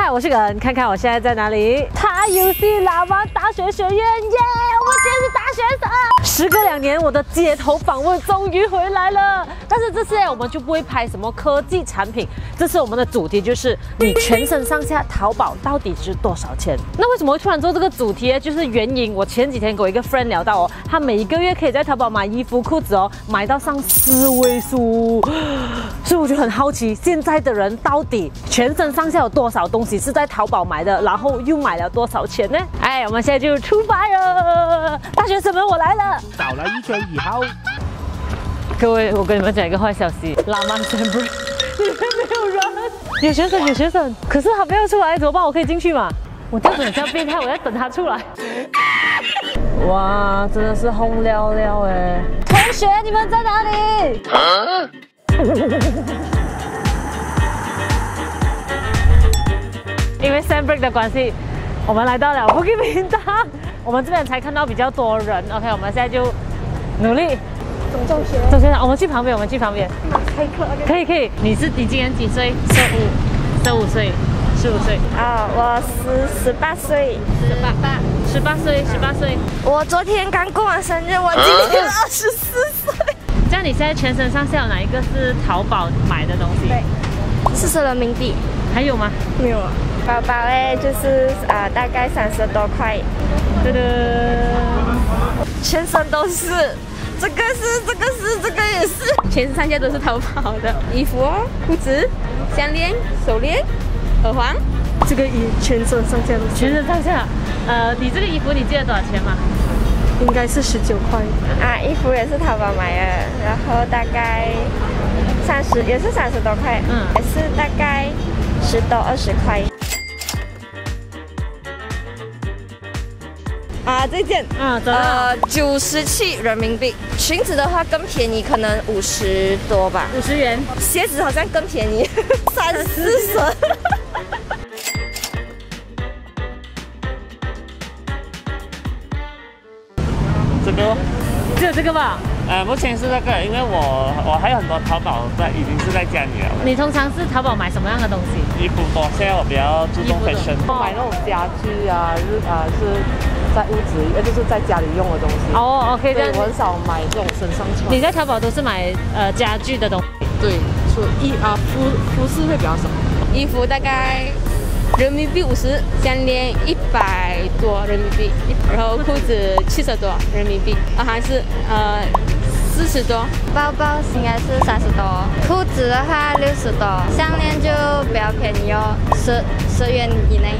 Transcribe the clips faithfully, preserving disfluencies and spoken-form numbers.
嗨，我是耿，看看我现在在哪里？塔游戏喇嘛大学学院，耶！我们今天是大学生。时隔两年，我的街头访问终于回来了。但是这次我们就不会拍什么科技产品，这次我们的主题就是你全身上下淘宝到底值多少钱？那为什么会突然做这个主题呢？就是原因，我前几天跟我一个 friend 聊到哦，他每一个月可以在淘宝买衣服、裤子哦，买到上四位数，所以我就很好奇，现在的人到底全身上下有多少东西是在淘宝买的，然后又买了多少钱呢？哎，我们现在就出发了！大学生们，我来了！ 找了一圈以后， 各位，我跟你们讲一个坏消息，拉曼森布里面没有人，有学生有学生，可是他不要出来怎么办？我可以进去吗？我这样子很像变态，我要等他出来。哇，真的是红撩撩哎！同学，你们在哪里？啊因为 sand break 的关系，我们来到了布吉宾达，我们这边才看到比较多人。OK， 我们现在就努力。中学，中学，我们去旁边，我们去旁边。开课，可以可以。你是你今年几岁？十五，十五岁，十五岁。 啊、哦，我十十八岁， 十八八，十八岁，十八岁。 我昨天刚过完生日，我今年二十四岁。 这样你现在全身上下有哪一个是淘宝买的东西？ 对，四十人民币。 还有吗？ 没有啊。包包嘞，就是啊、呃，大概三十多块。 对的， 全身都是，这个是，这个是，这个也是，全身上下都是淘宝的衣服哦，裤子、项链、手链、耳环，这个衣全身上下都是。 全身上下，呃，你这个衣服你记得多少钱吗？ 应该是十九块。啊，衣服也是淘宝买的，然后大概三十，也是三十多块，嗯，也是大概十多二十块。啊，这件， 啊， 呃，九十七人民币。裙子的话更便宜，可能五十多吧， 五十元。 鞋子好像更便宜，三四十。 这个只有这个吧？ 呃，目前是那个，因为我我还有很多淘宝在，已经是在家里了。 你通常是淘宝买什么样的东西？ 衣服多，现在我比较注重 fashion。 买那种家具啊，是啊是在屋子，呃就是在家里用的东西。 哦 ，OK， 这样我很少买这种身上穿。 你在淘宝都是买呃家具的东西？ 对，除衣啊服服饰会比较少。 衣服大概人民币五十，项链一百多人民币，然后裤子七十多人民币，啊还是呃四十多。 包包应该是三十多，裤子的话六十多，项链就比较便宜哦，十十元以内。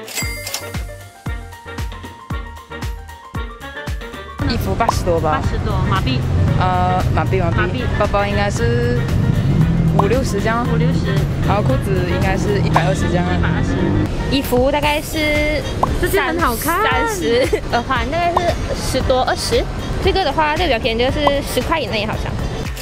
衣服八十多吧？ 八十多马币。 呃，马币马币。 马币包包应该是五六十这样， 五六十。 然后裤子应该是一百二十这样。 一百二十。 衣服大概是这件很好看。 三十，耳环大概是十多二十。这个的话，这个比较便宜，就是十块以内好像。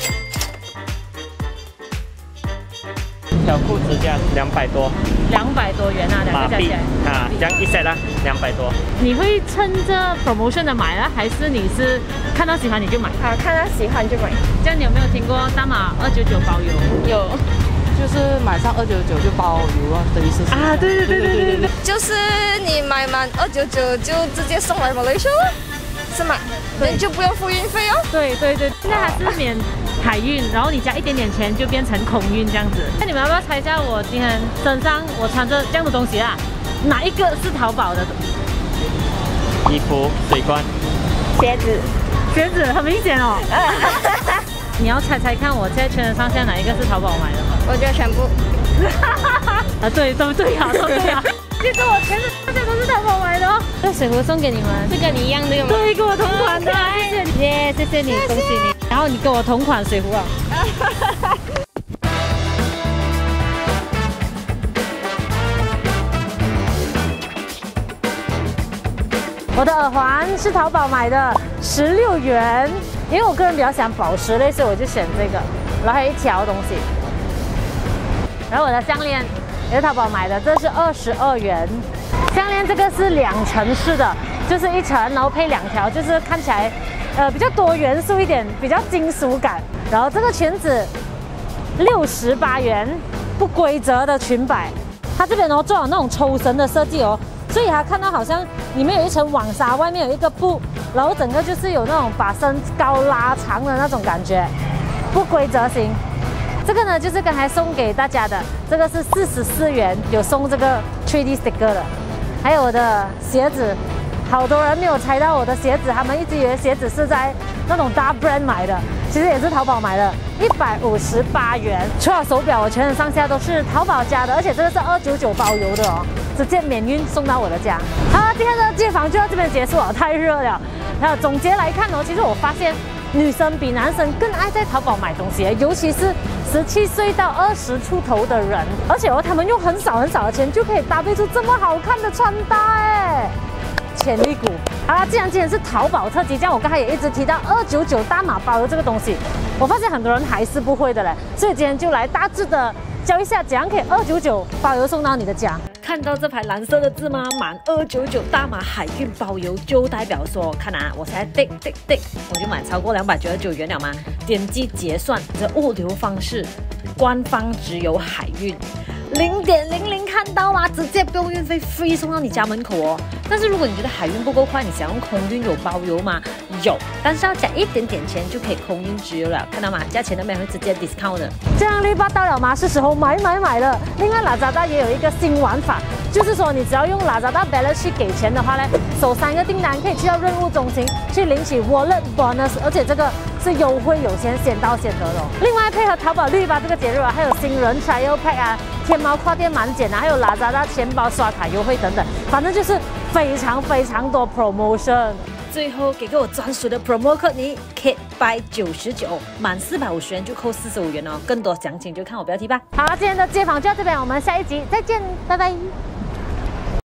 小裤子这样两百多， 两百多元啊，两马币个加起来。 啊，这样一 set 啊，两百多。 你会趁着 promotion 的买啊，还是你是看到喜欢你就买？ 好，看到喜欢就买。 这样你有没有听过大马二九九包邮？ 有， 就是买上二九九就包邮啊的意思是啊，对对对对对对对。 就是你买满二九九就直接送来马来西亚，是吗？ 对， 你就不用付运费哦。 对对对，现在它是免海运，然后你加一点点钱就变成空运这样子。那你们要不要猜一下我今天身上我穿着这样的东西啊？哪一个是淘宝的？ 衣服、水罐、 鞋子， 鞋子很明显哦。你要猜猜看，我现在全身上下哪一个是淘宝买的？ 我觉得全部。 啊，对，都对啊，都对啊。其实我全身上下都是淘宝买的哦。这水壶送给你们， 是跟你一样的吗？ 对，跟我同款的，谢谢你，耶，谢谢你，恭喜你。然后你跟我同款水壶啊。我的耳环是淘宝买的，十六元。因为我个人比较喜欢宝石类，所以我就选这个。然后还有一条东西。然后我的项链也是淘宝买的，这是二十二元。项链这个是两层式的，就是一层，然后配两条，就是看起来呃比较多元素一点，比较金属感。然后这个裙子六十八元，不规则的裙摆。 它这边哦做了那种抽绳的设计哦，所以它看到好像里面有一层网纱，外面有一个布，然后整个就是有那种把身高拉长的那种感觉，不规则型。这个呢就是刚才送给大家的，这个是四十四元，有送这个 三 D sticker 的，还有我的鞋子。 好多人没有猜到我的鞋子，他们一直以为鞋子是在那种大 brand 买的，其实也是淘宝买的，一百五十八元。除了手表，我全身上下都是淘宝家的，而且这个是二九九包邮的哦，直接免运送到我的家。好，今天的街访就到这边结束了，太热了。还有总结来看哦，其实我发现女生比男生更爱在淘宝买东西，尤其是十七岁到二十出头的人，而且哦，他们用很少很少的钱就可以搭配出这么好看的穿搭哎。 潜力股。好啦，既然今天是淘宝特辑，这样我刚才也一直提到二九九大码包邮这个东西，我发现很多人还是不会的嘞，所以今天就来大致的教一下怎样可以二九九包邮送到你的家。看到这排蓝色的字吗？满二九九大码海运包邮，就代表说，看啊，我才滴滴滴，我就买超过两百九十九元了吗？点击结算，这物流方式，官方只有海运。 零点零零看到吗？直接不用运费 ，free 送到你家门口哦。但是如果你觉得海运不够快，你想用空运有包邮吗？有，但是要加一点点钱就可以空运直邮了，看到吗？价钱那边会直接 discount 的。这样绿霸到了吗？是时候买买买了。另外，Lazada也有一个新玩法，就是说你只要用 Lazada Balance 去给钱的话呢，首三个订单可以去到任务中心去领取 Wallet Bonus， 而且这个是优惠有限，先到先得的哦。另外配合淘宝绿霸这个节日啊，还有新人 Trial Pack 啊。 天猫跨店满减啊，还有Lazada钱包刷卡优惠等等，反正就是非常非常多 promotion。最后给个我专属的 promo code， 你 Kit by 九十九，满四百五十元就扣四十五元哦。更多详情就看我标题吧。好，今天的街访就到这边，我们下一集再见，拜拜。